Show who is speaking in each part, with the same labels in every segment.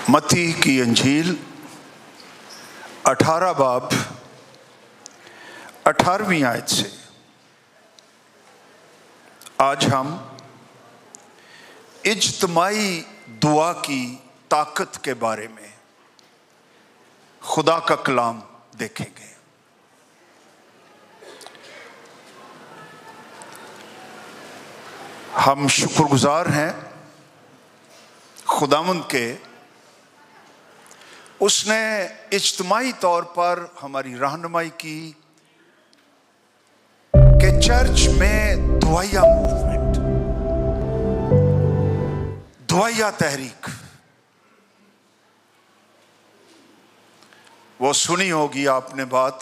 Speaker 1: मत्ती की अंजील 18 बाब 18वीं आयत से आज हम इज्तिमाई दुआ की ताकत के बारे में खुदा का कलाम देखेंगे। हम शुक्रगुजार हैं खुदावंद के, उसने इज्तिमाई तौर पर हमारी रहनुमाई की कि चर्च में दुआया मूवमेंट, दुआया तहरीक, वो सुनी होगी आपने बात।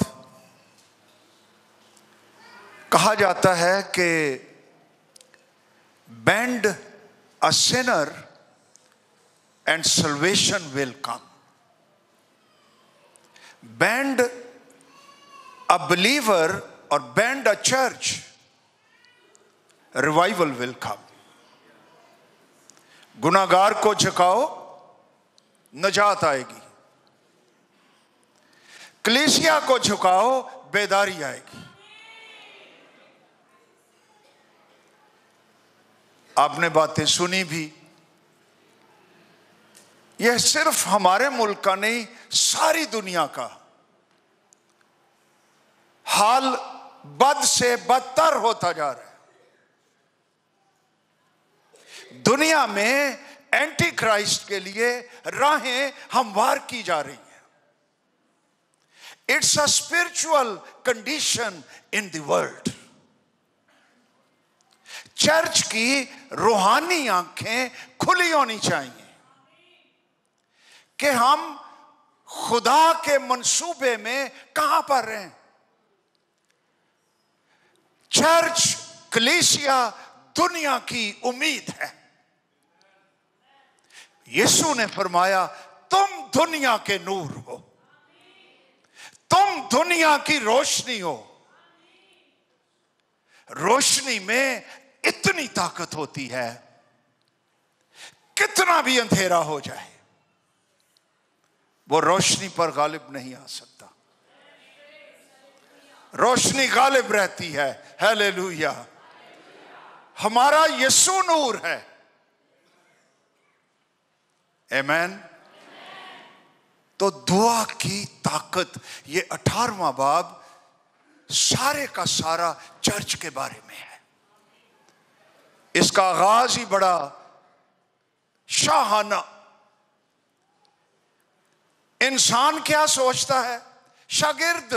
Speaker 1: कहा जाता है कि bend a sinner and salvation will come. Bend a believer or bend a church, revival will come. गुनाहगार को झुकाओ, नजात आएगी। कलीसिया को झुकाओ, बेदारी आएगी। आपने बातें सुनी भी। यह सिर्फ हमारे मुल्क का नहीं, सारी दुनिया का हाल बद से बदतर होता जा रहा है। दुनिया में एंटी क्राइस्ट के लिए राहें हमवार की जा रही हैं। It's a spiritual condition in the world. Church की रूहानी आंखें खुली होनी चाहिए कि हम खुदा के मंसूबे में कहां पर हैं। चर्च, कलीसिया दुनिया की उम्मीद है। यीशु ने फरमाया, तुम दुनिया के नूर हो, तुम दुनिया की रोशनी हो। रोशनी में इतनी ताकत होती है, कितना भी अंधेरा हो जाए वो रोशनी पर गालिब नहीं आ सकता। रोशनी गालिब रहती है। हालेलुया। हमारा यीशु नूर है। आमीन। तो दुआ की ताकत, ये 18वां बाब सारे का सारा चर्च के बारे में है। इसका आगाज ही बड़ा शाहाना। इंसान क्या सोचता है? शागिर्द,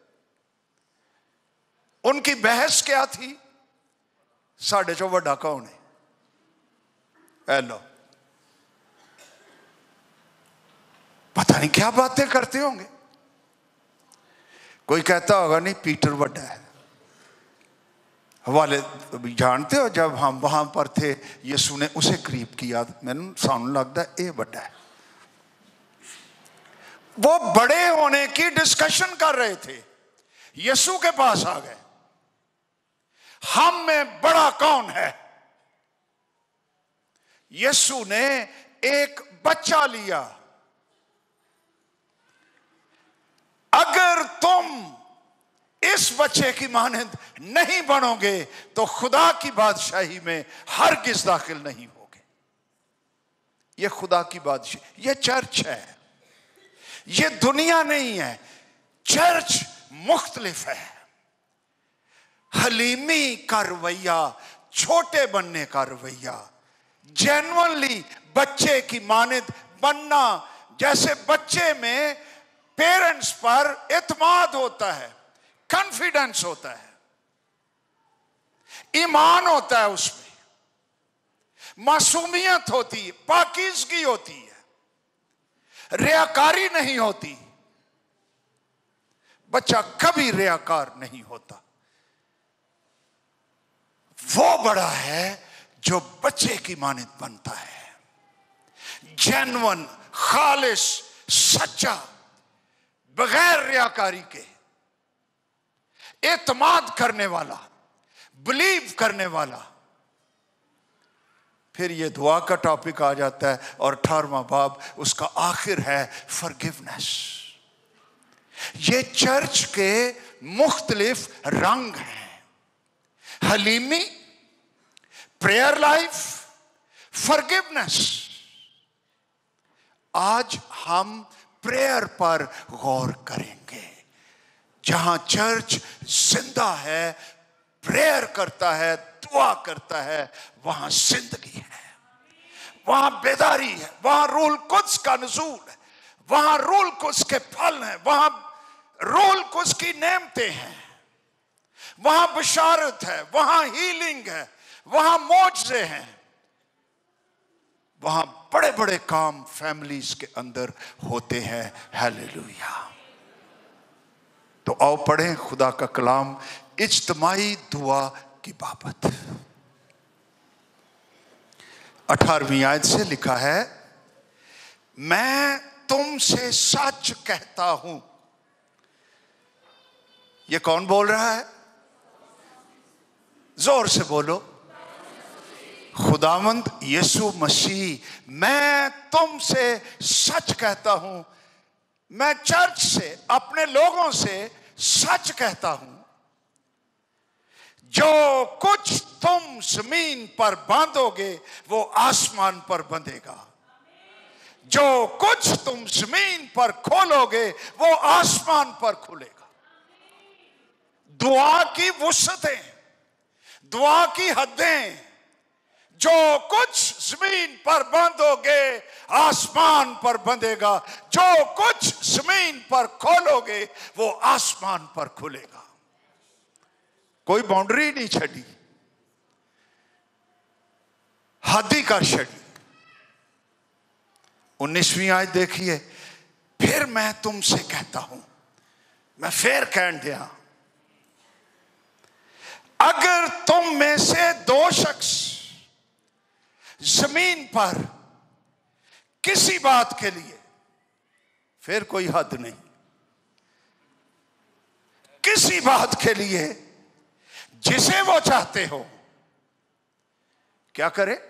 Speaker 1: उनकी बहस क्या थी? साढ़े चो वड्डा कौन है? हेलो, पता नहीं क्या बातें करते होंगे। कोई कहता होगा नहीं पीटर वड्डा है। हवाले जानते हो, जब हम वहां पर थे यीशु ने उसे करीब किया, मैंने सानू लगता है ये बड़ा है। वो बड़े होने की डिस्कशन कर रहे थे, यीशु के पास आ गए। हम में बड़ा कौन है? यीशु ने एक बच्चा लिया। अगर तुम इस बच्चे की मानंद नहीं बनोगे तो खुदा की बादशाही में हरगिज़ दाखिल नहीं होगे। ये खुदा की बादशाही, ये चर्च है, ये दुनिया नहीं है। चर्च मुख्तलिफ है। हलीमी का रवैया, छोटे बनने का रवैया, जेन्युइनली बच्चे की मानंद बनना। जैसे बच्चे में पेरेंट्स पर एतमाद होता है, कॉन्फिडेंस होता है, ईमान होता है, उसमें मासूमियत होती है, पाकीज़गी होती है, रियाकारी नहीं होती। बच्चा कभी रियाकार नहीं होता। वो बड़ा है जो बच्चे की मानंद बनता है। जेन्युइन, खालिस, सच्चा, बगैर रियाकारी के, एतमाद करने वाला, बिलीव करने वाला, फिर ये दुआ का टॉपिक आ जाता है और 18वां बाब उसका आखिर है फॉरगिवनेस। ये चर्च के मुख्तलिफ रंग हैं, हलीमी, प्रेयर लाइफ, फॉरगिवनेस। आज हम प्रेयर पर गौर करेंगे। जहां चर्च जिंदा है, प्रेयर करता है, दुआ करता है, वहां जिंदगी है, वहां बेदारी है, वहां रूल कुद्स का नुज़ूल है, वहां रूल कुद्स के फल हैं, वहां रूल कुद्स की नेमतें हैं, वहां बशारत है, वहां हीलिंग है, वहां मोजज़े हैं, वहां बड़े बड़े काम फैमिलीज के अंदर होते हैं। हालेलुया। तो आओ पढ़ें खुदा का कलाम इज्तिमाई दुआ की बाबत। 18वीं आयत से लिखा है, मैं तुमसे सच कहता हूं। ये कौन बोल रहा है? जोर से बोलो। खुदावंद यीशु मसीह, मैं तुमसे सच कहता हूं। मैं चर्च से, अपने लोगों से सच कहता हूं, जो कुछ तुम जमीन पर बांधोगे वो आसमान पर बंधेगा, जो कुछ तुम जमीन पर खोलोगे वो आसमान पर खुलेगा। दुआ की वुसअतें, दुआ की हदें, जो कुछ जमीन पर बांधोगे आसमान पर बंधेगा, जो कुछ जमीन पर खोलोगे वो आसमान पर खुलेगा। कोई बाउंड्री नहीं छड़ी, हद ही कर छड़ी। 19वीं आयत देखिए, फिर मैं तुमसे कहता हूं, मैं फिर कह दिया, अगर तुम में से 2 शख्स जमीन पर किसी बात के लिए, फिर कोई हद नहीं, किसी बात के लिए जिसे वो चाहते हो, क्या करें?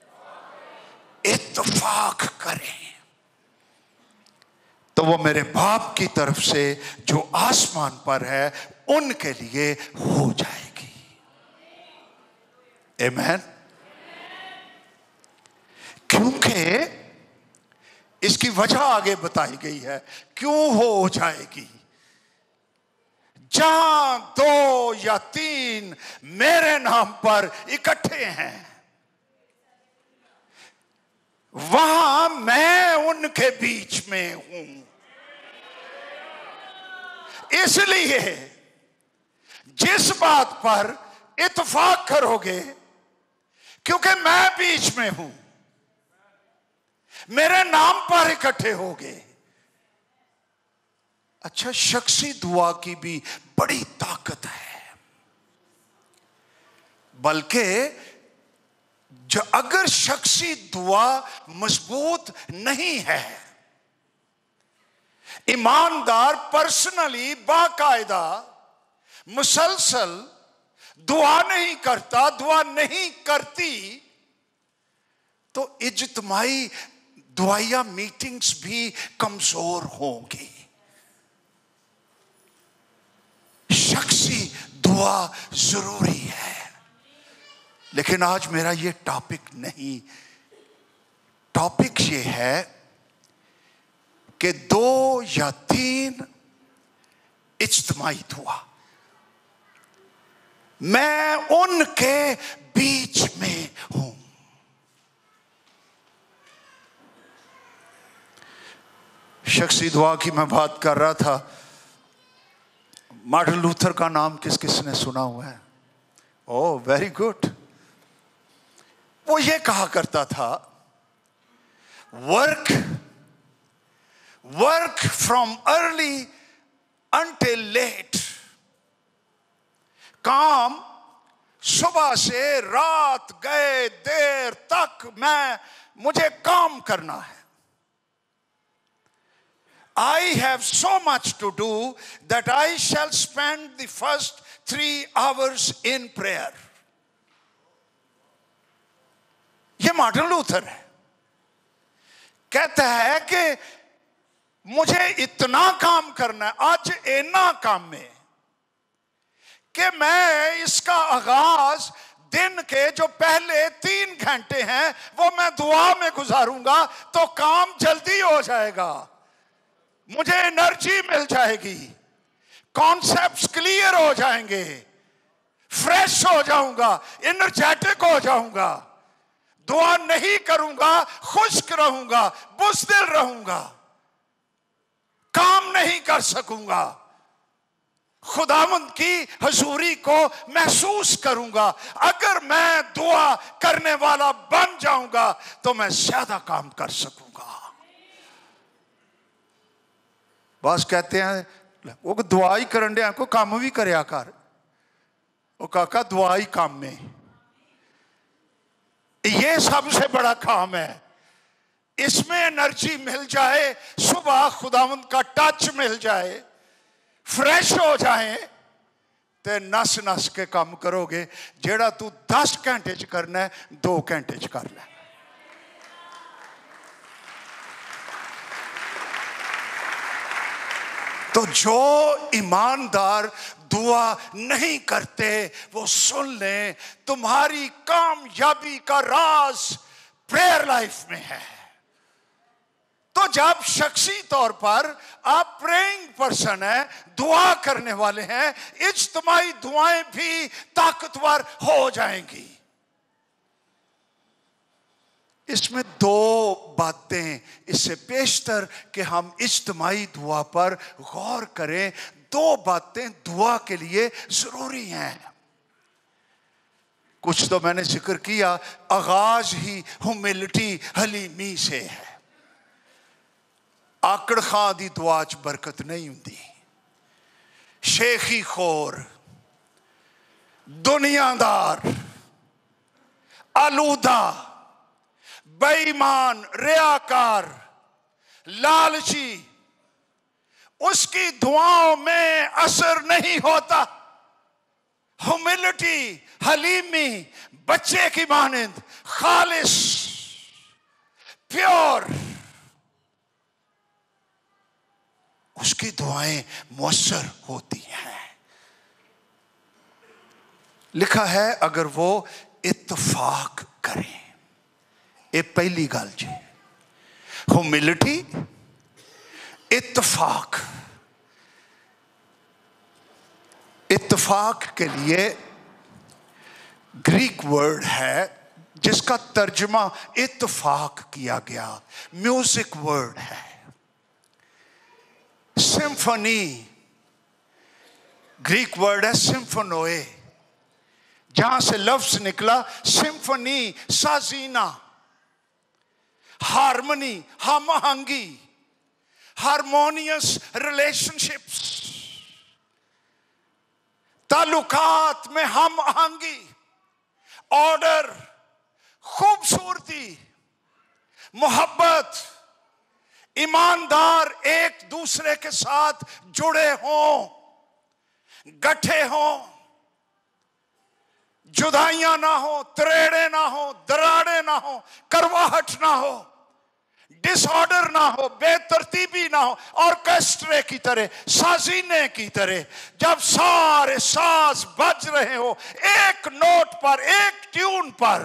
Speaker 1: इत्तफाक करें, तो वो मेरे बाप की तरफ से जो आसमान पर है उनके लिए हो जाएगी। आमीन। क्योंकि इसकी वजह आगे बताई गई है, क्यों हो जाएगी। जहां 2 या 3 मेरे नाम पर इकट्ठे हैं, वहां मैं उनके बीच में हूं। इसलिए जिस बात पर इत्तेफाक करोगे, क्योंकि मैं बीच में हूं, मेरे नाम पर इकट्ठे होगे। अच्छा, शख्सी दुआ की भी बड़ी ताकत है। बल्कि अगर शख्सी दुआ मजबूत नहीं है, ईमानदार पर्सनली बाकायदा मुसलसल दुआ नहीं करता, दुआ नहीं करती, तो इज्तिमाई दुआया मीटिंग्स भी कमजोर होंगी। शख्सी दुआ जरूरी है। लेकिन आज मेरा ये टॉपिक नहीं, टॉपिक ये है कि 2 या 3 इज्तिमाई दुआ, मैं उनके बीच में हूं। शख्सी दुआ की मैं बात कर रहा था। मार्टिन लूथर का नाम किस किसने सुना हुआ है? Oh very good. वो ये कहा करता था, work from early until late. काम सुबह से रात गए देर तक मुझे काम करना है। I have so much to do that I shall spend the first 3 hours in prayer. ये मार्टिन लूथर है, कहता है कि मुझे इतना काम करना है आज इतना काम में कि मैं इसका आगाज दिन के जो पहले 3 घंटे हैं वो मैं दुआ में गुजारूंगा तो काम जल्दी हो जाएगा, मुझे एनर्जी मिल जाएगी, कॉन्सेप्ट्स क्लियर हो जाएंगे, फ्रेश हो जाऊंगा, एनर्जेटिक हो जाऊंगा। दुआ नहीं करूंगा, खुश्क रहूंगा, बुज़दिल रहूंगा, काम नहीं कर सकूंगा, खुदावंद की हजूरी को महसूस करूंगा। अगर मैं दुआ करने वाला बन जाऊंगा तो मैं ज्यादा काम कर सकूंगा। बस कहते हैं वो दुआ ही करन दिया को काम भी करया कर, वो काका दुआ ही काम में, ये सबसे बड़ा काम है। इसमें एनर्जी मिल जाए, सुबह खुदावंद का टच मिल जाए, फ्रेश हो जाए ते नस नस के काम करोगे। जेड़ा तू 10 घंटे च करना है 2 घंटे च कर ले। तो जो ईमानदार दुआ नहीं करते वो सुन ले, तुम्हारी कामयाबी का राज प्रेयर लाइफ में है। तो जब शख्सी तौर पर आप प्रेइंग पर्सन है, दुआ करने वाले हैं, इज्तिमाई दुआएं भी ताकतवर हो जाएंगी। इसमें 2 बातें, इससे पेशतर कि हम इज्तिमाई दुआ पर गौर करें, 2 बातें दुआ के लिए जरूरी हैं। कुछ तो मैंने जिक्र किया, आगाज ही ह्यूमिलिटी हलीमी से है। आकड़ खां दी दुआ च बरकत नहीं हुंदी, शेखी खोर, दुनियादार, आलूदा, बेईमान, रियाकार, लालची, उसकी दुआओं में असर नहीं होता। ह्यूमिलिटी, हलीमी, बच्चे की मानंद, खालिस, प्योर, उसकी दुआएं मुअस्सर होती हैं। लिखा है अगर वो इत्तफाक करें, ये पहली गल जी, ह्यूमिलिटी, इत्तफाक। इत्तफाक के लिए ग्रीक वर्ड है जिसका तर्जुमा इत्तफाक किया गया, म्यूजिक वर्ड है। सिम्फनी ग्रीक वर्ड है सिम्फोनोए, जहां से लफ्ज निकला सिम्फनी, साजीना, हार्मनी, हमआहंगी, हारमोनियस रिलेशनशिप्स, ताल्लुकात में हमआहंगी, ऑर्डर, खूबसूरती, मोहब्बत, ईमानदार एक दूसरे के साथ जुड़े हों, गठे हों, जुदाइयां ना हो, त्रेड़े ना हो, दराड़े ना हो, करवाहट ना हो, डिसऑर्डर ना हो, बेतरतीबी ना हो, ऑर्केस्ट्रे की तरह, साजीने की तरह। जब सारे साज बज रहे हो एक नोट पर, एक ट्यून पर,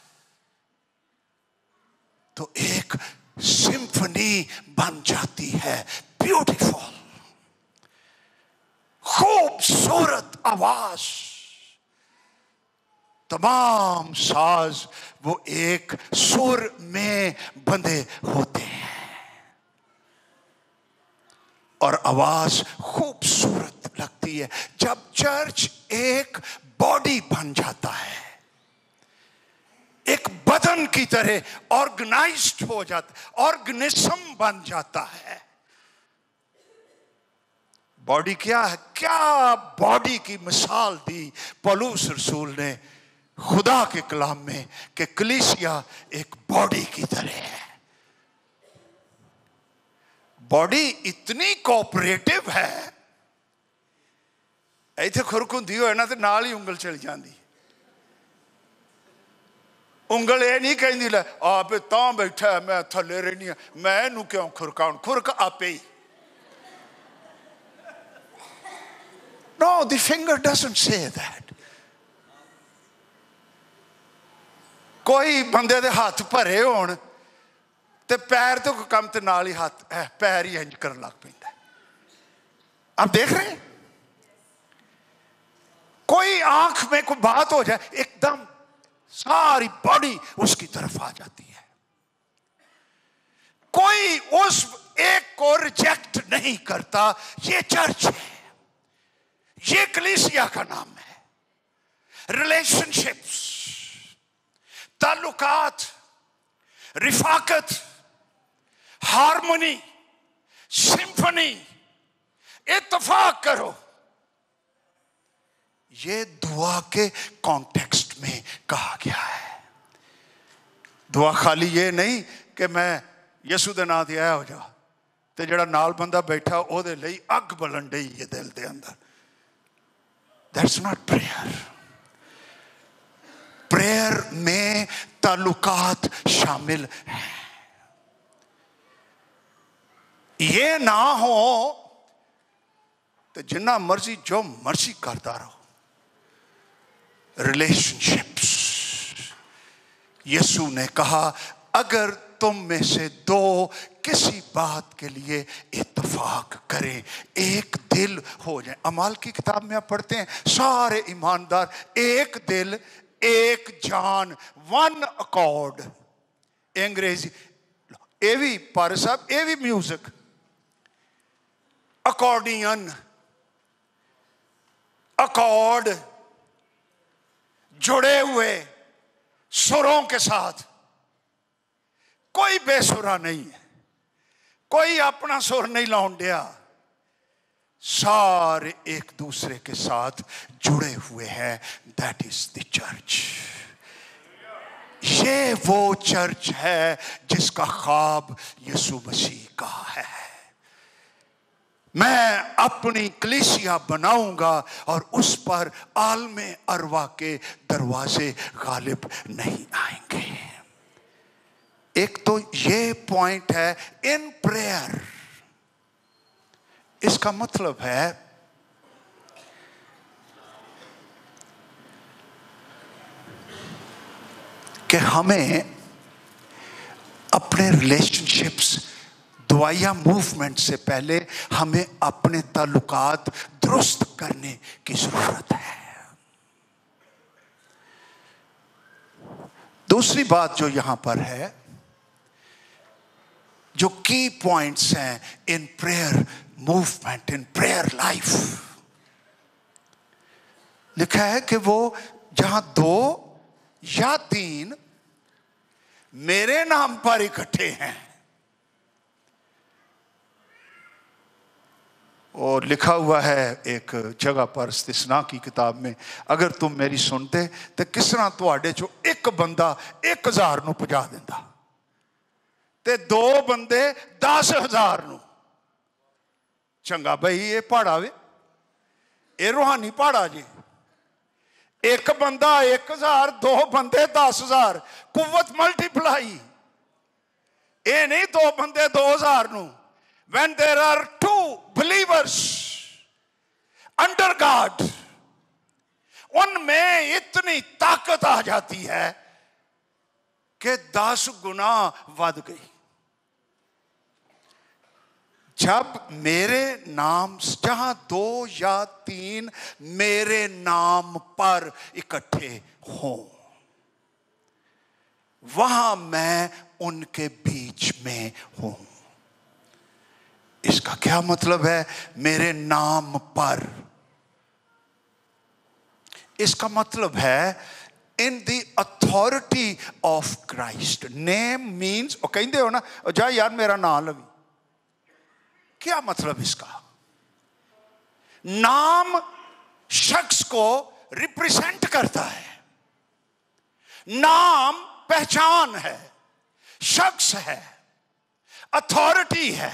Speaker 1: तो एक सिम्फनी बन जाती है। ब्यूटीफुल, खूबसूरत आवाज, तमाम साज वो एक सुर में बंधे होते हैं और आवाज खूबसूरत लगती है। जब चर्च एक बॉडी बन जाता है, एक बदन की तरह ऑर्गेनाइज्ड हो जाता, ऑर्गेनिज्म बन जाता है। बॉडी क्या है? क्या बॉडी की मिसाल दी पौलुस रसूल ने खुदा के कलाम में कि कलीसिया एक बॉडी की तरह है। बॉडी इतनी कोऑपरेटिव है, इत्थे खुरक हुंदी होए ना ते नाल ही उंगल चल जांदी। ਉਂਗਲ ਇਹ ਨਹੀਂ ਕਹਿੰਦੀ ਲੈ ਆਪ ਤਾਂ ਬੈਠਾ ਮੈਂ ਥੱਲੇ ਰਹਿਣੀ ਆ ਮੈਂ ਇਹਨੂੰ ਕਿਉਂ ਖੁਰਕਾਉਂ ਖੁਰਕ ਆਪੇ ਹੀ No, the finger doesn't say that. कोई बंदे दे हाथ भरे होण ते पैर तो कम ते नाल ही हाथ पैर ही इंज करन लग पैंदा आप देख रहे हैं कोई आंख में कोई बात हो जाए एकदम सारी बॉडी उसकी तरफ आ जाती है कोई उस एक को रिजेक्ट नहीं करता ये चर्च है ये कलीसिया का नाम है रिलेशनशिप्स ताल्लुकात रिफाकत हार्मनी सिम्फनी इत्तेफाक करो ये दुआ के कॉन्टेक्स्ट में कहा गया है दुआ खाली ये नहीं कि मैं यसू दे नाम ते आया हो जा ते जेड़ा नाल बंदा बैठा ओदे लई अग बलन डई है दिल दे अंदर That's not prayer. प्रेयर में ताल्लुकात शामिल है ये ना हो तो जिन्ना मर्जी जो मर्जी करता रहो रिलेशनशिप्स यीशु ने कहा अगर तुम में से दो किसी बात के लिए इत्तेफाक करें एक दिल हो जाए अमाल की किताब में आप पढ़ते हैं सारे ईमानदार एक दिल एक जान वन अकॉर्ड अंग्रेजी ये भी पारे साहब ये भी म्यूजिक अकॉर्डियन अकॉर्ड जुड़े हुए सुरों के साथ कोई बेसुरा नहीं है कोई अपना सुर नहीं लाउन दिया सारे एक दूसरे के साथ जुड़े हुए हैं दैट इज द चर्च ये वो चर्च है जिसका ख्वाब यीशु मसीह का है मैं अपनी कलीसिया बनाऊंगा और उस पर आलमे अरवा के दरवाजे गालिब नहीं आएंगे एक तो ये पॉइंट है इन प्रेयर इसका मतलब है कि हमें अपने रिलेशनशिप्स दुआया मूवमेंट से पहले हमें अपने ताल्लुकात दुरुस्त करने की जरूरत है दूसरी बात जो यहां पर है जो की पॉइंट्स हैं in prayer movement in prayer life लिखा है कि वो जहां दो या तीन मेरे नाम पर इकट्ठे हैं और लिखा हुआ है एक जगह पर इस्तिस्ना की किताब में अगर तुम मेरी सुनते तो किस तरह तुहाडे चो एक बंदा 1000 नूं पहुंचा दिंदा ते दो बंदे 10,000 नूं चंगा भाई ये पहाड़ा वे ये रूहानी पहाड़ा जी एक बंदा 1000 दो बंदे 10,000 कुव्वत मल्टीप्लाई ये नहीं दो बंदे 2,000 नूं when there are two believers under God उनमें इतनी ताकत आ जाती है कि 10 गुना बढ़ गई जब मेरे नाम जहां 2 या 3 मेरे नाम पर इकट्ठे हों वहां मैं उनके बीच में हूं इसका क्या मतलब है मेरे नाम पर इसका मतलब है in the authority of Christ name means और कहते हो ना जा यार मेरा नाम लवी क्या मतलब इसका नाम शख्स को रिप्रेजेंट करता है नाम पहचान है शख्स है अथॉरिटी है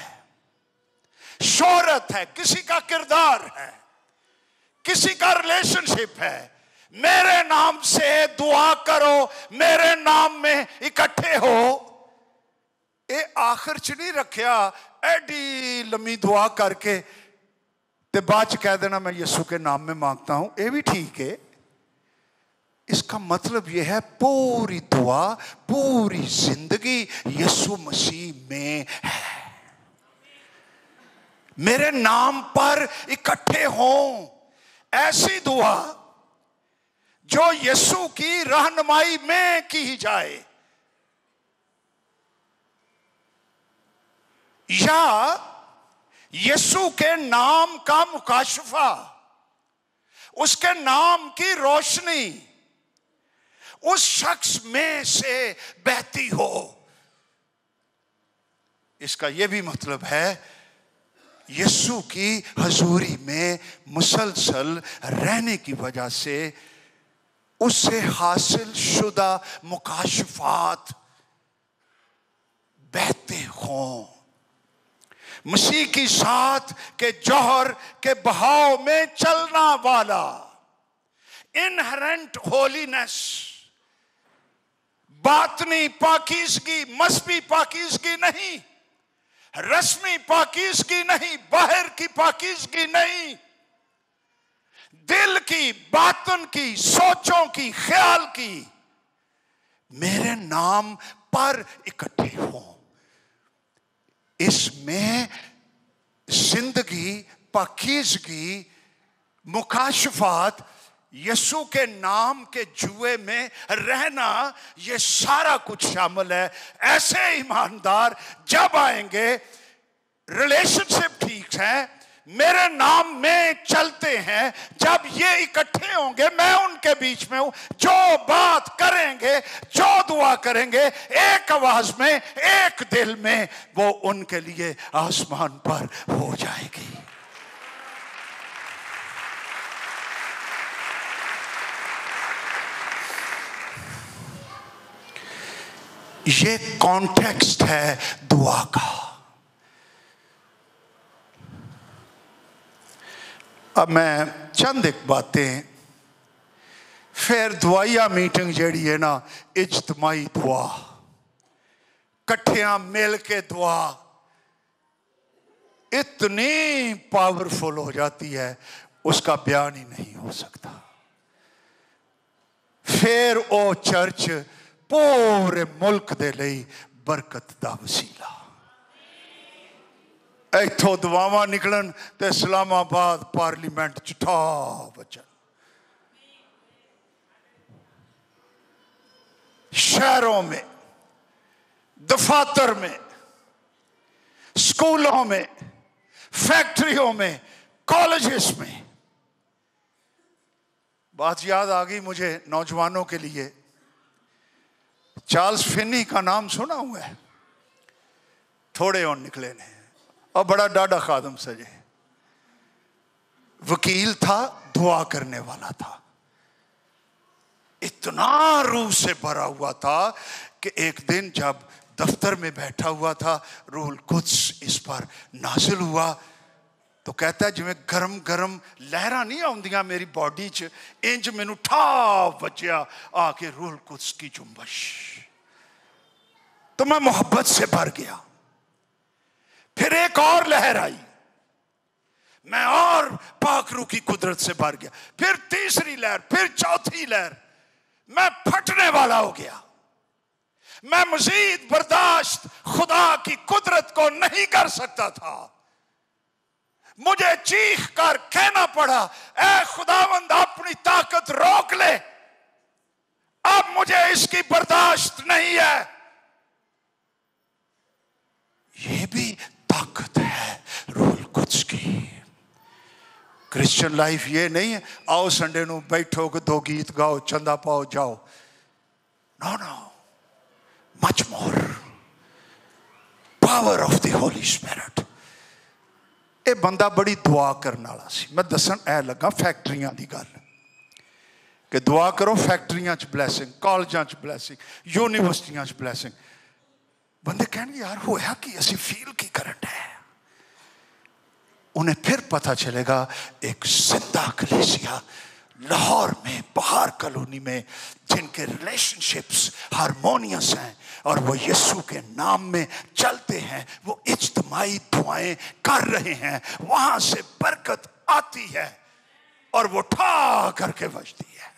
Speaker 1: शोहरत है किसी का किरदार है किसी का रिलेशनशिप है मेरे नाम से दुआ करो, मेरे नाम में इकट्ठे हो। ये आखिर च नहीं रखिया एडी लम्मी दुआ करके ते बाद च कह देना मैं यीशु के नाम में मांगता हूं। ये भी ठीक है। इसका मतलब यह है पूरी दुआ, पूरी जिंदगी यीशु मसीह में है। मेरे नाम पर इकट्ठे हों, ऐसी दुआ जो यीशु की रहनुमाई में की जाए, या यीशु के नाम का मुकाशफा, उसके नाम की रोशनी उस शख्स में से बहती हो। इसका यह भी मतलब है यीशु की हजूरी में मुसलसल रहने की वजह से उससे हासिल शुदा मुकाशफात बहते हों। मसीह की साथ के जौहर के बहाव में चलना वाला इनहेरेंट होलीनेस, बातनी पाकीज़गी, मस्बी पाकीज़गी नहीं, रस्मी पाकीज़गी नहीं, बाहर की पाकीज़गी नहीं, दिल की, बातन की, सोचों की, ख्याल की, मेरे नाम पर इकट्ठे हों। इसमें जिंदगी, पाकीज़गी, मुकाशफात, यीशु के नाम के जुए में रहना, ये सारा कुछ शामिल है। ऐसे ईमानदार जब आएंगे, रिलेशनशिप ठीक है, मेरे नाम में चलते हैं, जब ये इकट्ठे होंगे मैं उनके बीच में हूं, जो बात करेंगे, जो दुआ करेंगे, एक आवाज में, एक दिल में, वो उनके लिए आसमान पर हो जाएगी। ये कॉन्टेक्स्ट है दुआ का। अब मैं चंद एक बातें, फिर दुआया मीटिंग जड़ी है ना, इज्तमाई दुआ, कट्ठियां मिल के दुआ इतनी पावरफुल हो जाती है, उसका बयान ही नहीं हो सकता। फिर वो चर्च पूरे मुल्क दे लई बरकत दा वसीला। इथों दुआवां निकलन ते इस्लामाबाद पार्लीमेंट च ठा बचन, शहरों में, दफातर में, स्कूलों में, फैक्ट्रियों में, कॉलेजेस में। बात याद आ गई मुझे नौजवानों के लिए, चार्ल्स फिनी का नाम सुना हुआ है? थोड़े और निकले ने और बड़ा डाढ़ा खादम सजे, वकील था, दुआ करने वाला था, इतना रूह से भरा हुआ था कि एक दिन जब दफ्तर में बैठा हुआ था, रूहुल कुद्स इस पर नाजिल हुआ, तो कहता है जिवें गरम गरम लहरां नहीं आउंदियां मेरी बॉडी च, इंज मैनू ठा बजया आके रूहुल कुद्स की जुम्बश, तो मैं मोहब्बत से भर गया। फिर एक और लहर आई, मैं और पाक रूह की कुदरत से भर गया। फिर तीसरी लहर, फिर चौथी लहर, मैं फटने वाला हो गया। मैं मजीद बर्दाश्त खुदा की कुदरत को नहीं कर सकता था। मुझे चीख कर कहना पड़ा, ऐ खुदावंद अपनी ताकत रोक ले, अब मुझे इसकी बर्दाश्त नहीं है। ये भी ताकत है रूहुल कुद्स की। क्रिश्चियन लाइफ ये नहीं है आओ संडे ਨੂੰ बैठो के दो गीत गाओ, चंदा पाओ, जाओ। No no, much more power of the holy spirit. ये बंदा बड़ी दुआ करने वाला सी। मैं दसन ऐ लगा फैक्ट्रियां दी गल कि दुआ करो, फैक्ट्रियां च ब्लैसिंग, कॉलेजां च ब्लैसिंग, यूनिवर्सिटियां च ब्लैसिंग। बंदे कहने यार होया कि असी फील की करंट है। उन्हें फिर पता चलेगा एक जिंदा कलीसिया लाहौर में, बहार कॉलोनी में, जिनके रिलेशनशिप्स हारमोनियस हैं और वो यीशु के नाम में चलते हैं, वो इज्तिमाई दुआएं कर रहे हैं, वहां से बरकत आती है और वो ठा करके बजती है।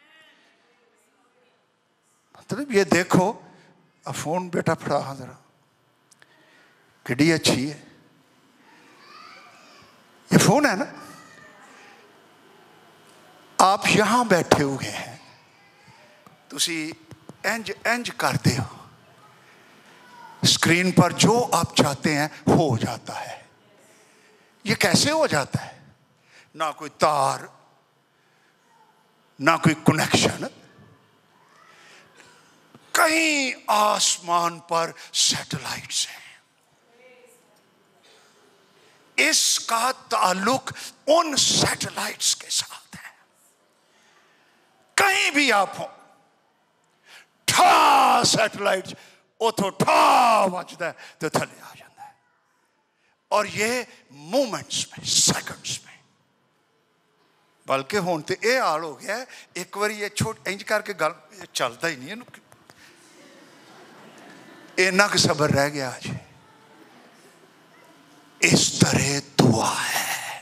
Speaker 1: मतलब ये देखो, फोन बेटा फड़ा जरा, किड्डी अच्छी है ये फोन है ना। आप यहां बैठे हुए हैं, तुसी इंज इंज करते हो, स्क्रीन पर जो आप चाहते हैं हो जाता है। ये कैसे हो जाता है? ना कोई तार, ना कोई कनेक्शन, कहीं आसमान पर सैटेलाइट्स हैं। इसका ताल्लुक उन सैटेलाइट्स के साथ है। कहीं भी आप हो, ठा सैटेलाइट उतो ठा बजता है तो थले आ जाता है। और ये मोमेंट्स में, सेकंड्स में, बल्कि हुण ते ये हाल हो गया, एक बार ये छोट इंज करके गल चलता ही नहीं, इन्ना क सबर रह गया आज। इस तरह दुआ है,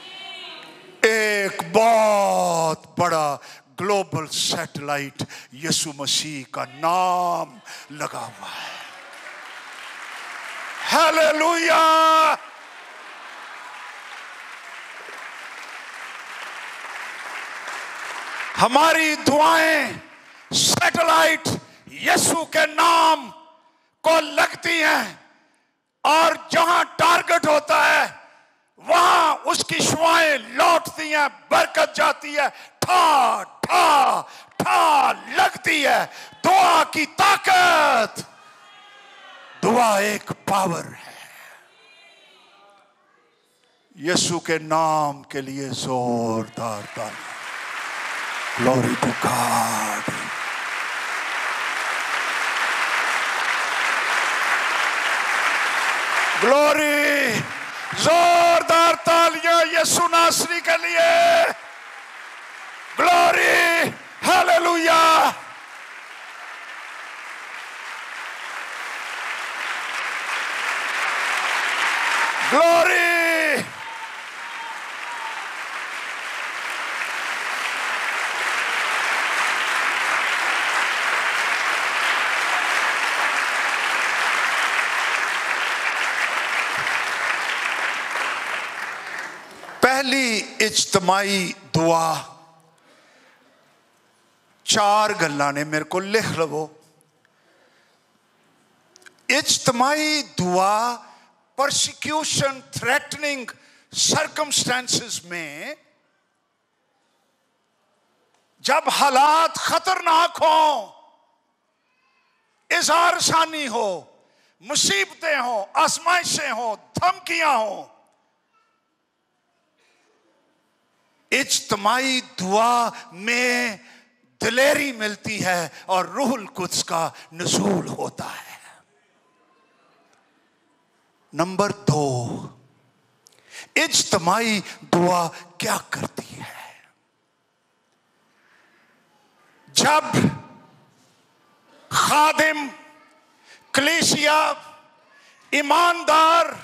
Speaker 1: एक बहुत बड़ा ग्लोबल सैटेलाइट यीशु मसीह का नाम लगा हुआ है। हालेलुया। हमारी दुआएं सैटेलाइट यीशु के नाम को लगती हैं और जहां टारगेट होता है वहां उसकी शुआएं लौटती हैं, बरकत जाती है, ठा ठा ठा लगती है। दुआ की ताकत, दुआ एक पावर है। यीशु के नाम के लिए जोरदार ताली। Glory to God. ग्लोरी, जोरदार तालियां यीशु नासरी के लिए। Glory, hallelujah. ग्लोरी। पहली इज्तिमाई दुआ, चार गल्लां ने, मेरे को लिख लवो। इज्तिमाई दुआ परसिक्यूशन, थ्रेटनिंग सर्कमस्टेंसेस में, जब हालात खतरनाक हो, इज़हार सानी हो, मुसीबतें हो, आजमाइशें हो, धमकियां हो, इज्तिमाई दुआ में दिलेरी मिलती है और रूहुल कुद्स का नुज़ूल होता है। नंबर 2, इज्तिमाई दुआ क्या करती है? जब खादिम, कलीसिया, ईमानदार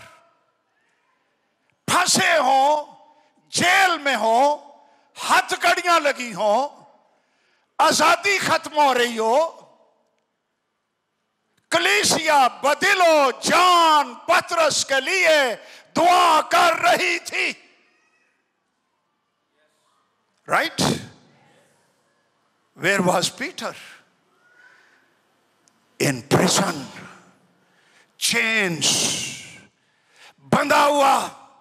Speaker 1: फंसे हो, जेल में हो, हथकड़ियां लगी हो, आजादी खत्म हो रही हो, कलीसिया बदिलो जान पतरस के लिए दुआ कर रही थी। Right? Where was Peter? In prison, chains, बंधा हुआ,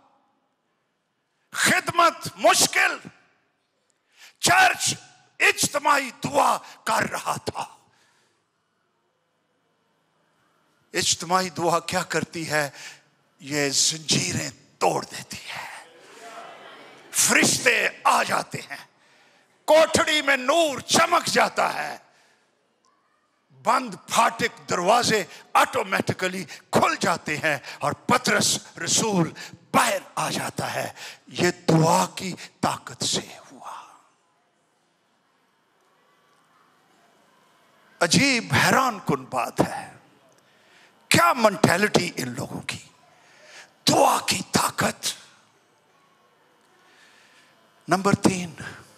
Speaker 1: खिदमत मुश्किल। चर्च इज्तिमाई दुआ कर रहा था। इज्तिमाई दुआ क्या करती है? ये जंजीरें तोड़ देती है, फरिश्ते आ जाते हैं, कोठड़ी में नूर चमक जाता है, बंद फाटक दरवाजे ऑटोमेटिकली खुल जाते हैं और पतरस रसूल बाहर आ जाता है। ये दुआ की ताकत से हुआ। अजीब हैरान कुन बात है, क्या मेंटालिटी इन लोगों की। दुआ की ताकत। नंबर 3,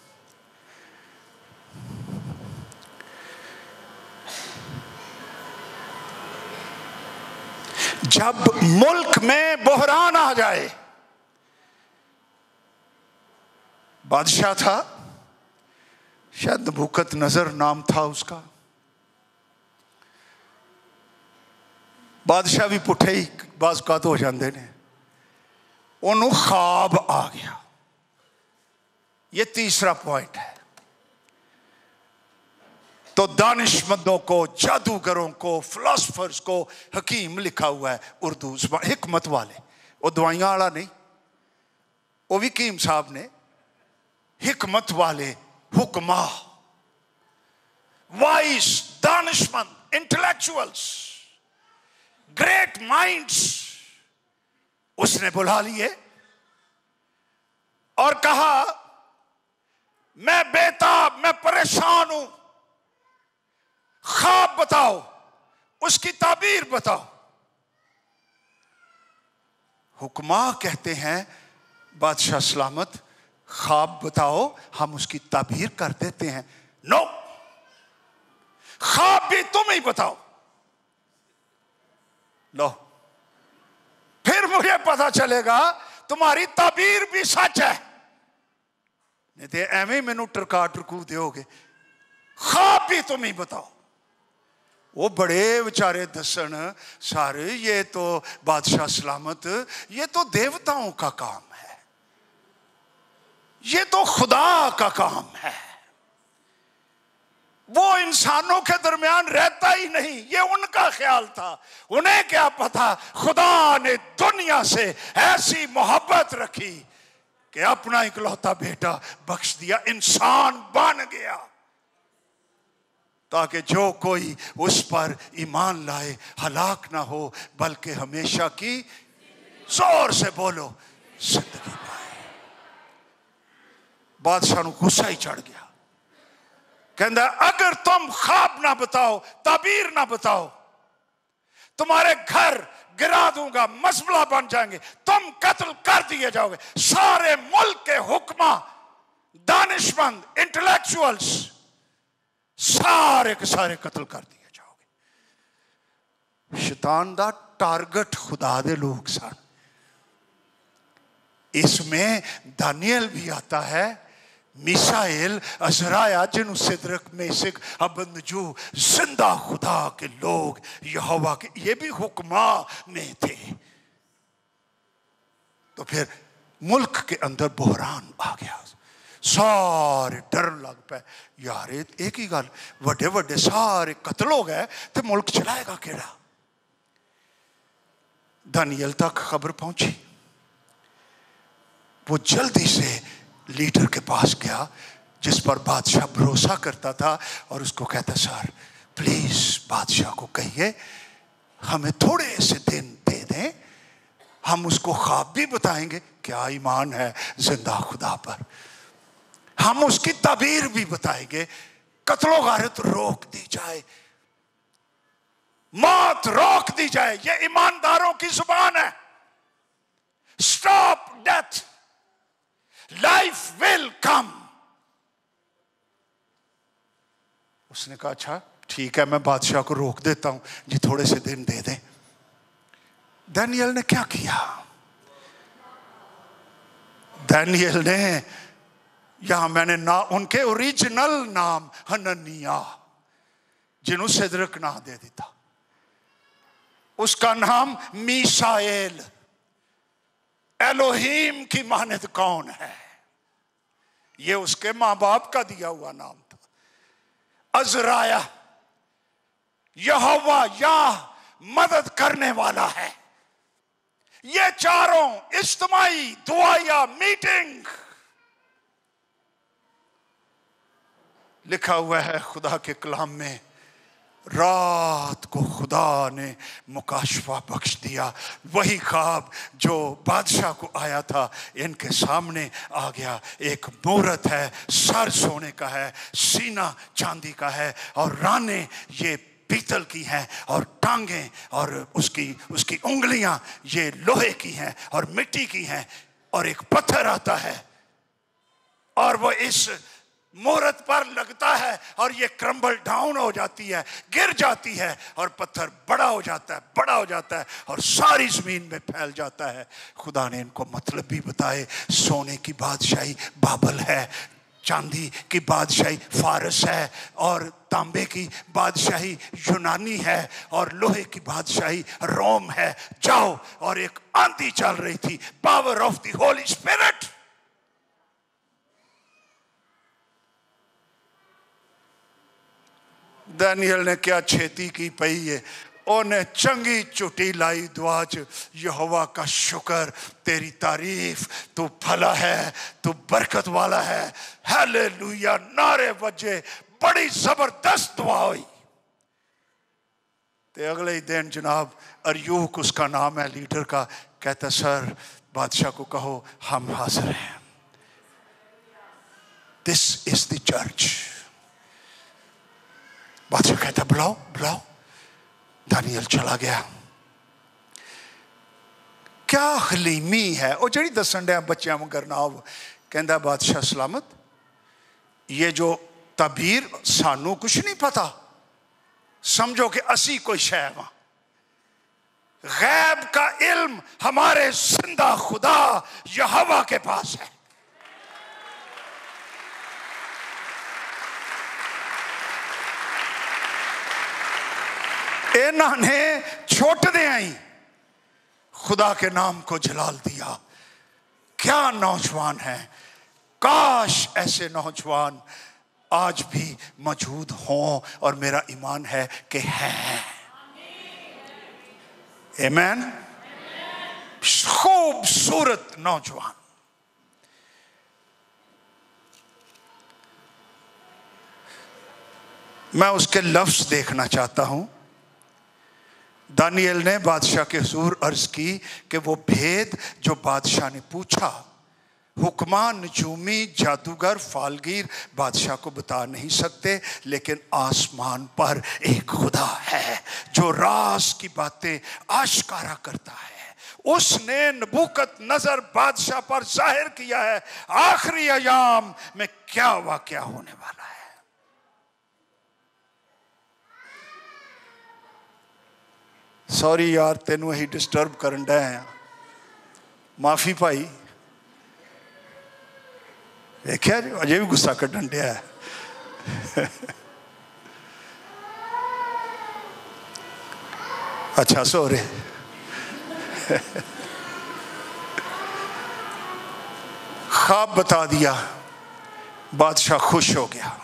Speaker 1: जब मुल्क में बहरान आ जाए, बादशाह था, शायद नबूकदनजर नाम था उसका, बादशाह भी पुठे ही बाज़ हो जाते ने, उन्होंने ख्वाब आ गया। ये तीसरा पॉइंट है। तो दानिशमंदों को, जादूगरों को, फिलोसफर्स को हकीम लिखा हुआ है उर्दू, हिकमत वाले, वो दवाइयां वाला नहीं, वो भी हकीम साहब ने, हिकमत वाले, हुक्मा, वाइस, दानिशमंद, इंटेलेक्चुअल्स, ग्रेट माइंड्स उसने बुला लिए और कहा, मैं बेताब, मैं परेशान हूं, ख्वाब बताओ, उसकी ताबीर बताओ। हुक्मा कहते हैं, बादशाह सलामत, ख्वाब बताओ, हम उसकी ताबीर कर देते हैं। नो, ख्वाब भी तुम ही बताओ। लो, फिर मुझे पता चलेगा तुम्हारी ताबीर भी सच है, नहीं तो एवं मैनू टरका टरकू दोगे। ख्वाब भी तुम ही बताओ। वो बड़े बेचारे दसन सर, ये तो बादशाह सलामत, ये तो देवताओं का काम है, ये तो खुदा का काम है, वो इंसानों के दरमियान रहता ही नहीं, ये उनका ख्याल था। उन्हें क्या पता, खुदा ने दुनिया से ऐसी मोहब्बत रखी कि अपना इकलौता बेटा बख्श दिया, इंसान बन गया, ताकि जो कोई उस पर ईमान लाए हलाक ना हो, बल्कि हमेशा की, जोर से बोलो, जिंदगी पाए। बादशाह को गुस्सा ही चढ़ गया, कहता अगर तुम ख्वाब ना बताओ, ताबीर ना बताओ, तुम्हारे घर गिरा दूंगा, मसबला बन जाएंगे, तुम कत्ल कर दिए जाओगे। सारे मुल्क के हुक्मा, दानिशमंद, इंटेलेक्चुअल्स, सारे के सारे कत्ल कर दिए जाओगे। शैतान दा टारगेट खुदा दे लोग सन। इसमें दानियल भी आता है, मिसाइल, अज़राया, जिन सिदरक, मेसिक, अबदनजू, जिंदा खुदा के लोग, यहोवा के, ये भी हुक्मा में थे। तो फिर मुल्क के अंदर बहरान आ गया, सारे डरन लग पे, यार एक ही गल, वड्डे वड्डे सारे कत्ल हो गए तो मुल्क चलाएगा केड़ा। दानियल तक खबर पहुंची, वो जल्दी से लीडर के पास गया जिस पर बादशाह भरोसा करता था, और उसको कहता, सर प्लीज बादशाह को कहिए हमें थोड़े से दिन दे दें, हम उसको ख्वाब भी बताएंगे, क्या ईमान है जिंदा खुदा पर, हम उसकी ताबीर भी बताएंगे, कत्लो गारत रोक दी जाए, मौत रोक दी जाए, ये ईमानदारों की जुबान है। Stop death, life will come. उसने कहा अच्छा ठीक है, मैं बादशाह को रोक देता हूं जी, थोड़े से दिन दे दें। दानियल ने क्या किया? दानियल ने, यहां मैंने ना उनके ओरिजिनल नाम हननिया, जिन्हों सिदरक ना दे देता, उसका नाम मीसाएल। एलोहीम की मानद कौन है, ये उसके मां बाप का दिया हुआ नाम था। अज़राया, यहोवा या मदद करने वाला है। ये चारों इज्तिमाई दुआया मीटिंग, लिखा हुआ है खुदा के कलाम में, रात को खुदा ने मुकाशफा बख्श दिया। वही ख्वाब जो बादशाह को आया था इनके सामने आ गया। एक मूरत है, सर सोने का है, सीना चांदी का है और राने ये पीतल की हैं और टांगें और उसकी उंगलियां ये लोहे की हैं और मिट्टी की हैं। और एक पत्थर आता है और वो इस मूरत पर लगता है और ये क्रम्बल डाउन हो जाती है, गिर जाती है और पत्थर बड़ा हो जाता है, बड़ा हो जाता है और सारी जमीन में फैल जाता है। खुदा ने इनको मतलब भी बताए। सोने की बादशाही बाबल है, चांदी की बादशाही फारस है और तांबे की बादशाही यूनानी है और लोहे की बादशाही रोम है। जाओ। और एक आंधी चल रही थी, power of the holy spirit. दानियल ने क्या छेती की पई है, उन्हें चंगी चुटी लाई दुआ च, यहोवा का शुक्र, तेरी तारीफ, तू भला है, तू बरकत वाला है। हालेलुया, नारे बजे, बड़ी जबरदस्त दुआ हुई। ते अगले ही दिन जनाब अरयूक उसका नाम है, लीडर का, कहता सर बादशाह को कहो हम हाजिर हैं। This is the church. बादशाह कहता बुलाओ बुलाओ। दानियल चला गया। क्या हलीमी है वो जड़ी दसन डे बच्चों मगर नाव। कहता बादशाह सलामत, ये जो तबीर सानू कुछ नहीं पता, समझो कि असी कोई शय वा। गैब का इल्म हमारे जिंदा खुदा यहोवा के पास है। इन्होंने छोटदे आई खुदा के नाम को जलाल दिया। क्या नौजवान है, काश ऐसे नौजवान आज भी मौजूद हों और मेरा ईमान है कि हैं। आमीन। खूबसूरत नौजवान। मैं उसके लफ्ज देखना चाहता हूं। दानियल ने बादशाह के हुजूर अर्ज की कि वो भेद जो बादशाह ने पूछा, हुक्मा, नजूमी, जादूगर, फालगीर बादशाह को बता नहीं सकते, लेकिन आसमान पर एक खुदा है जो राज की बातें आश्कारा करता है। उसने नबूकत नजर बादशाह पर जाहिर किया है आखिरी अयाम में क्या वाकया होने वाला है। सॉरी यार, तेनू ही डिस्टर्ब करन डे हैं, माफी भाई। देखिया जी अजे भी गुस्सा कढ़न दिया है। अच्छा सो रहे। ख्वाब बता दिया, बादशाह खुश हो गया।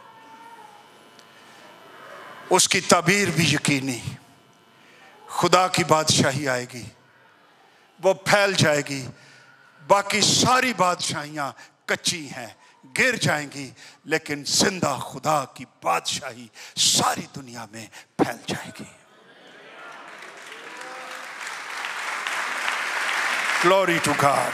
Speaker 1: उसकी ताबीर भी यकीनी, खुदा की बादशाही आएगी, वो फैल जाएगी। बाकी सारी बादशाहियां कच्ची हैं, गिर जाएंगी, लेकिन जिंदा खुदा की बादशाही सारी दुनिया में फैल जाएगी। Glory to God.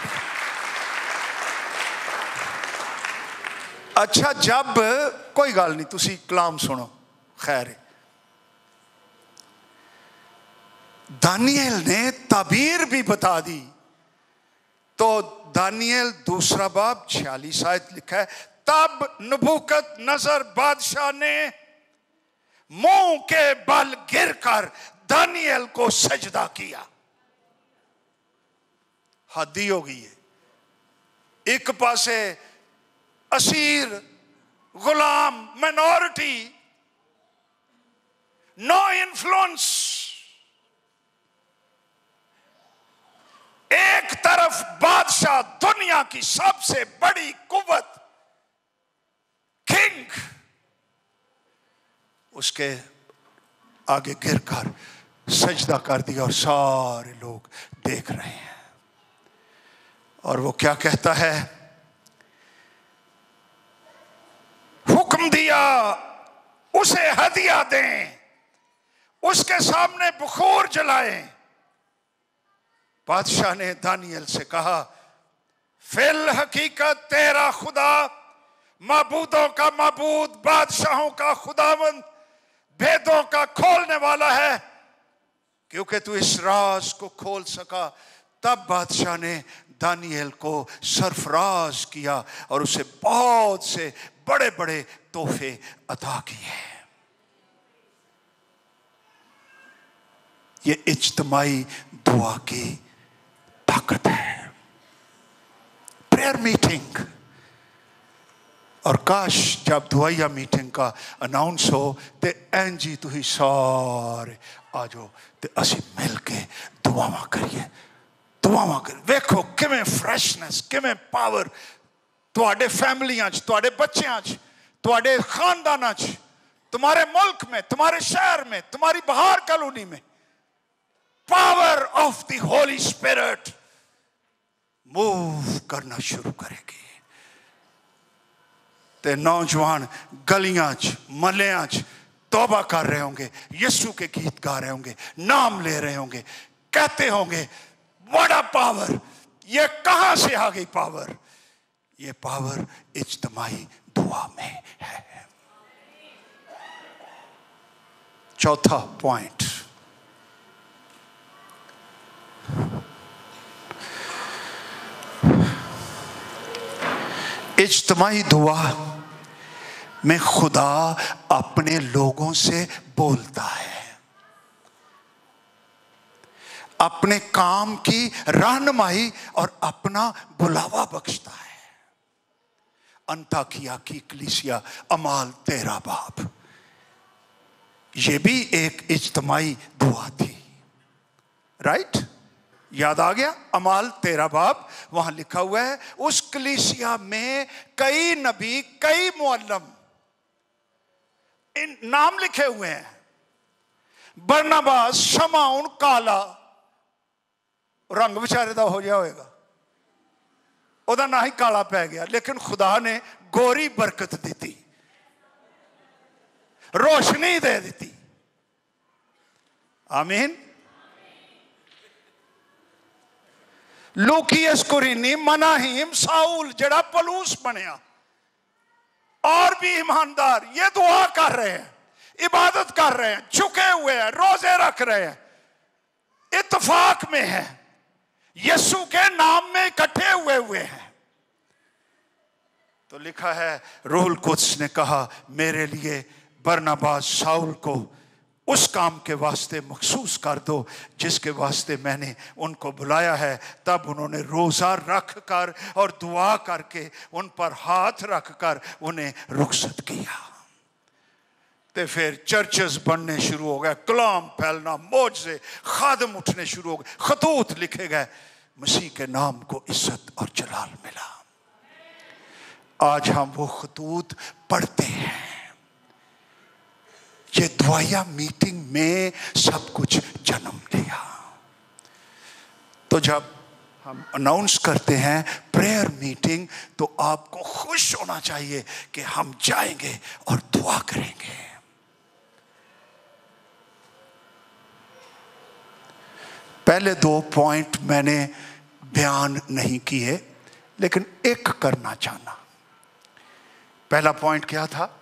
Speaker 1: अच्छा, जब कोई गल नहीं, तुसी कलाम सुनो, खैर है। दानियल ने ताबीर भी बता दी। तो दानियल दूसरा बाब 46 आयत लिखा है, तब नबूकत नजर बादशाह ने मुंह के बल गिरकर दानियल को सजदा किया। हदी हो गई है। एक पासे असीर, गुलाम, माइनॉरिटी, नो इन्फ्लुएंस, एक तरफ बादशाह, दुनिया की सबसे बड़ी कुव्वत, किंग, उसके आगे गिरकर सजदा कर दिया और सारे लोग देख रहे हैं। और वो क्या कहता है, हुक्म दिया उसे हदिया दें, उसके सामने बुखूर जलाए। बादशाह ने दानियल से कहा, फिल हकीकत तेरा खुदा माबूदों का माबूद, बादशाहों का खुदावंद, भेदों का खोलने वाला है, क्योंकि तू इस राज को खोल सका। तब बादशाह ने दानियल को सरफराज किया और उसे बहुत से बड़े बड़े तोहफे अता किए। ये इज्तिमाई दुआ की ताकत है, प्रेयर मीटिंग। और काश जब दुआया मीटिंग का अनाउंस हो तो एंजी तुम सारे आ जाओ तो असी मिल के दुआवां करिए, दुआवां करिए। वेखो किवें फ्रैशनेस, किवें पावर तुहाडे फैमिलियां च, तुहाडे बच्चियां च, तुहाडे खानदानां च, तुम्हारे मुल्क में, तुम्हारे शहर में, तुम्हारी बाहर कॉलोनी में power of the holy spirit move करना शुरू करेगी। ते नौजवान गलियां च, महल्लियां च तौबा कर रहे होंगे, यीशु के गीत गा रहे होंगे, नाम ले रहे होंगे, कहते होंगे बड़ा पावर, ये कहां से आ गई पावर? ये पावर इज्तिमाई दुआ में है। चौथा पॉइंट, इज्तिमाई दुआ में खुदा अपने लोगों से बोलता है, अपने काम की रहनुमाई और अपना बुलावा बख्शता है। अंताकिया की कलीसिया, अमाल 13 बाब, ये भी एक इज्तिमाई दुआ थी। राइट, याद आ गया? अमाल 13 बाब, वहां लिखा हुआ है उस कलीसिया में कई नबी, कई मुअल्लम, इन नाम लिखे हुए हैं। बरनबास, शमाउन, काला, रंग बेचारे दा हो गया होएगा, ओदा ना ही काला पै गया, लेकिन खुदा ने गोरी बरकत दी, रोशनी दे दी। आमीन। लूकियस कुरीनी, मनाहिम, साउल जड़ा पलूस बनया, और भी ईमानदार ये दुआ कर रहे हैं, इबादत कर रहे हैं, झुके हुए हैं, रोजे रख रहे हैं, इत्तेफाक में है, यीशु के नाम में इकट्ठे हुए हैं। तो लिखा है रूहुल कुद्स ने कहा, मेरे लिए बरनबास, शाऊल को उस काम के वास्ते मखसूस कर दो जिसके वास्ते मैंने उनको बुलाया है। तब उन्होंने रोज़ा रख कर और दुआ करके उन पर हाथ रख कर उन्हें रुखसत किया। तो फिर चर्चेस बनने शुरू हो गए, कलाम फैलना, मोजे खादम उठने शुरू हो गए, खतूत लिखे गए, मसीह के नाम को इज्जत और जलाल मिला। आज हम वो खतूत पढ़ते हैं। ये दुआया मीटिंग में सब कुछ जन्म लिया। तो जब हम अनाउंस करते हैं प्रेयर मीटिंग, तो आपको खुश होना चाहिए कि हम जाएंगे और दुआ करेंगे। पहले 2 पॉइंट मैंने बयान नहीं किए, लेकिन एक करना चाहना। पहला पॉइंट क्या था?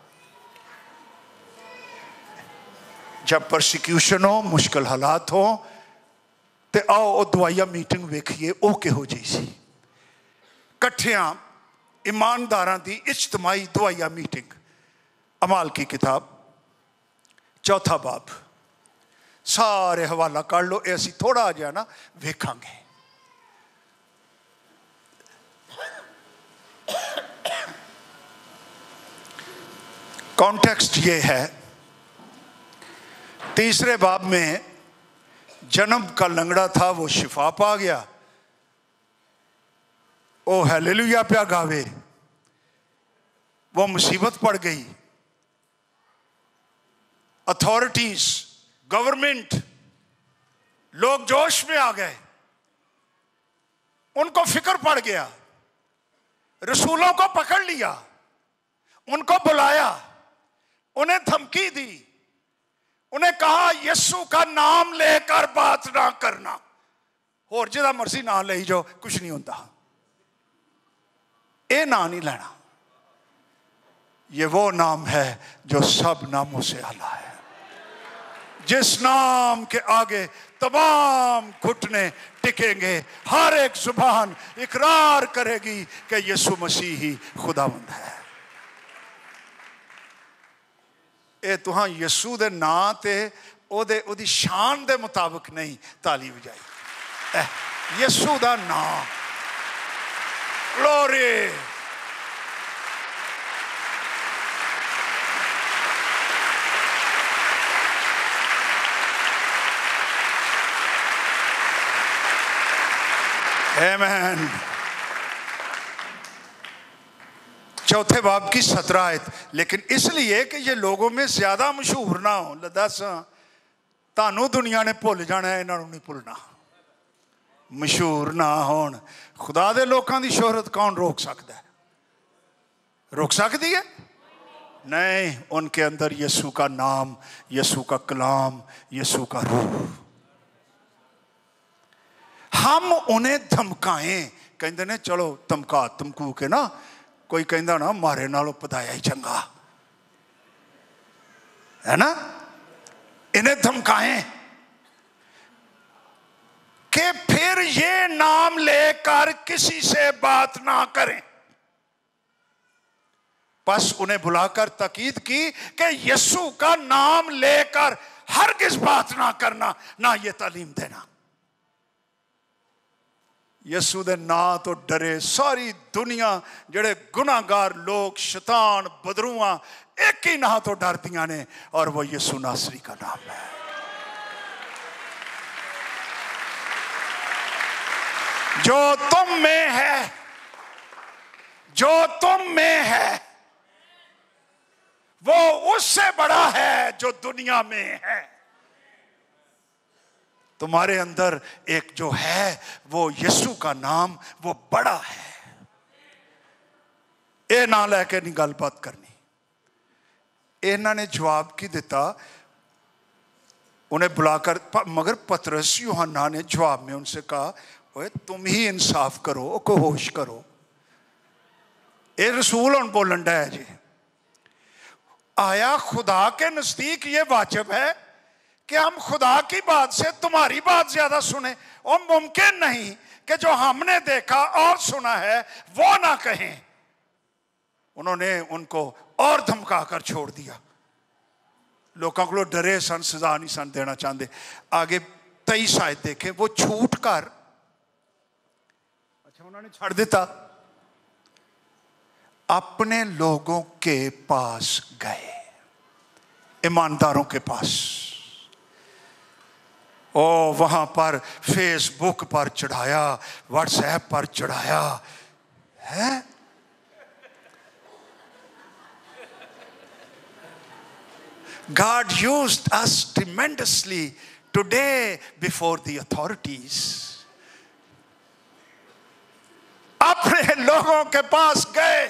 Speaker 1: जब परसिक्यूशन हो, मुश्किल हालात हो, तो आओ दुआया मीटिंग वेखिए ओ किहो जी सी। कट्ठियां ईमानदारां दी इज्तिमाई दुआया मीटिंग। अमाल की किताब 4 बाब, सारे हवाला कर लो, ऐसी थोड़ा जिहा ना वेखांगे। कॉन्टेक्स्ट ये है, 3 बाब में जन्म का लंगड़ा था, वो शिफा पा गया, ओ हालेलुया प्या गावे, वो मुसीबत पड़ गई। अथॉरिटीज, गवर्नमेंट, लोग जोश में आ गए, उनको फिक्र पड़ गया, रसूलों को पकड़ लिया, उनको बुलाया, उन्हें धमकी दी, उन्हें कहा यीशु का नाम लेकर बात ना करना, और जिदा मर्जी ना ले जाओ, कुछ नहीं होता। ये ना नहीं लेना। ये वो नाम है जो सब नामों से आला है, जिस नाम के आगे तमाम घुटने टिकेंगे, हर एक जुबान इकरार करेगी कि यीशु मसीह ही खुदावंद है। ये तुहां यीशु दे नां ते ओदी शान दे मुताबिक नहीं ताली बजाई। यीशु दा नाम, ग्लोरी। आमीन। चौथे बाब की 17 आयत। लेकिन इसलिए कि ये लोगों में ज्यादा मशहूर ना हो। दस तानू दुनिया ने भुल जाना है, इन्हों नहीं भुलना। मशहूर ना होन। खुदा दे लोगों की शोहरत कौन रोक सकता है? रोक सकती है? नहीं। उनके अंदर यीशु का नाम, यीशु का कलाम, यीशु का रूह। हम उन्हें धमकाएं, कहते ने चलो धमका धमकू के ना, कोई कहता ना मारे नालों पदाया ही चंगा है ना। इन्हें धमकाएं कि फिर ये नाम लेकर किसी से बात ना करें। बस उन्हें बुलाकर ताकीद की कि यीशु का नाम लेकर हरगिज बात ना करना, ना ये तालीम देना। यीशु दे नां तो डरे सारी दुनिया, जेड़े गुनाहगार लोग, शैतान, बदरूआ, एक ही नां तो डरदियां ने, और वो यीशु नासरी का नाम है। जो तुम में है, जो तुम में है, वो उससे बड़ा है जो दुनिया में है। तुम्हारे अंदर एक जो है वो यीशु का नाम, वो बड़ा है। ये ना लैके नहीं गलबात करनी। इन्होंने जवाब की दिता, उन्हें बुलाकर, मगर पतरस यूहन्ना ने जवाब में उनसे कहा, ओए तुम ही इंसाफ करो, को होश करो। ये रसूल उन बोलन डा है जी। आया खुदा के नजदीक ये वाजिब है कि हम खुदा की बात से तुम्हारी बात ज्यादा सुने? और मुमकिन नहीं कि जो हमने देखा और सुना है वो ना कहें। उन्होंने उनको और धमका कर छोड़ दिया। लोगों को डरे सन, सजा नहीं सन देना चाहते। आगे 23 आयत देखें। वो छूट कर, अच्छा उन्होंने छड़ दिता, अपने लोगों के पास गए, ईमानदारों के पास। ओ वहां पर फेसबुक पर चढ़ाया, व्हाट्सएप पर चढ़ाया है। God used us tremendously today before the authorities. अपने लोगों के पास गए,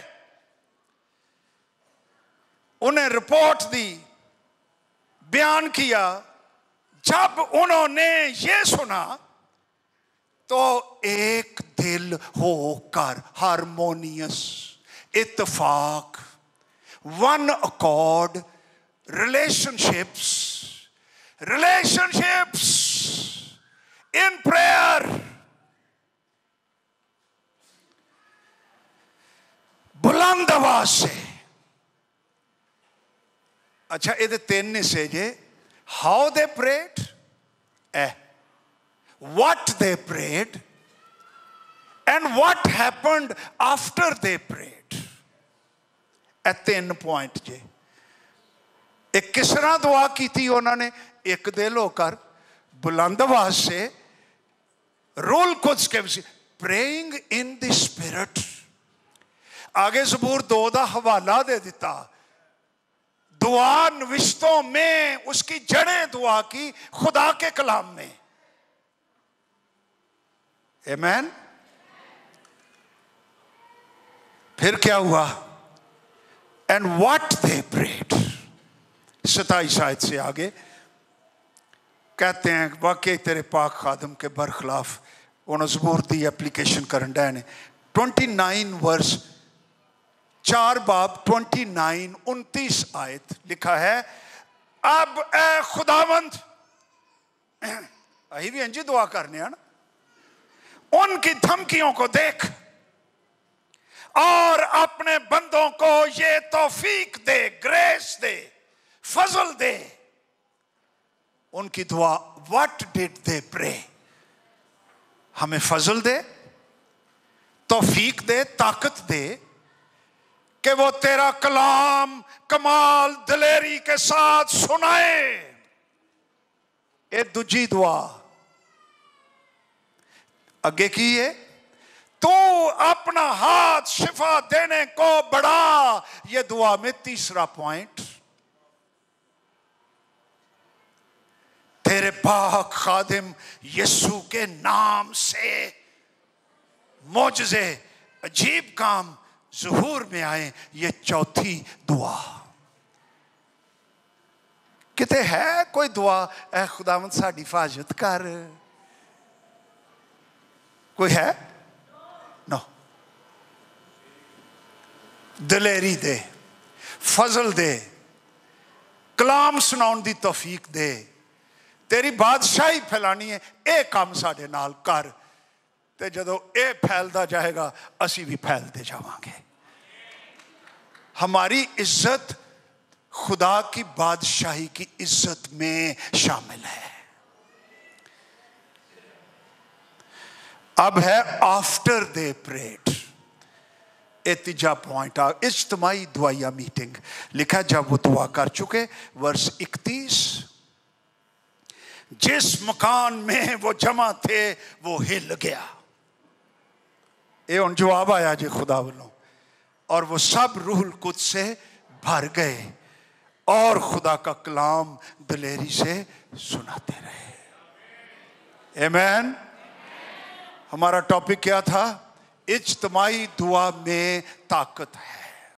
Speaker 1: उन्हें रिपोर्ट दी, बयान किया। जब उन्होंने ये सुना तो एक दिल होकर, हारमोनियस, इत्तेफाक, one accord, relationships in prayer, बुलंद आवाज से। अच्छा ये 3 हिस्से जे, how they prayed, what they prayed, and what happened after they prayed। 3 point जे। एक किस तरह दुआ की थी उन्होंने? एक दिल होकर, बुलंद आवाज से, रूल कुछ के, प्रेइंग इन द स्पिरिट। आगे ज़बूर 2 का हवाला दे दिता। दुआ नविश्तों में, उसकी जड़ें दुआ की खुदा के कलाम में। आमीन। फिर क्या हुआ? And what they prayed. 27 आयत से आगे, कहते हैं वाकई तेरे पाक खादम के बरखिलाफ उन्होंने ज़बूर दी एप्लीकेशन करन डे ने 29 वर्स 4 बाब 29 29 आयत लिखा है, अब ए खुदावंद, अही भी इंजी दुआ करने हैं ना, उनकी धमकियों को देख और अपने बंदों को ये तौफीक दे, ग्रेस दे, फजल दे। उनकी दुआ, व्हाट डिड दे प्रे, हमें फजल दे, तौफीक दे, ताकत दे कि वो तेरा कलाम कमाल दिलेरी के साथ सुनाए। ये दूजी दुआ आगे की है, तू अपना हाथ शिफा देने को बढ़ा। ये दुआ में तीसरा पॉइंट, तेरे पाक खादिम यीशु के नाम से मौजज़े अजीब काम ज़ुहूर में आए। ये चौथी दुआ। किते है कोई दुआ, ऐ खुदावंद साडी हिफाजत कर, कोई है? नो। दिलेरी दे, फजल दे, कलाम सुनाउन दी तौफीक दे, तेरी बादशाही फैलानी है, ए काम साडे नाल कर। ते जदों ए फैलदा जाएगा असी भी फैलते जावांगे। हमारी इज्जत खुदा की बादशाही की इज्जत में शामिल है। अब है आफ्टर दे प्रेड, ए तीजा पॉइंट आ, इज्तिमाई दुआया मीटिंग लिखा, जब वो दुआ कर चुके, वर्ष 31, जिस मकान में वो जमा थे वो हिल गया। ये उन जवाब आया जी खुदा वालों, और वो सब रूहुल कुद्स से भर गए और खुदा का कलाम दिलेरी से सुनाते रहे। आमीन। हमारा टॉपिक क्या था? इज्तिमाई दुआ में ताकत है।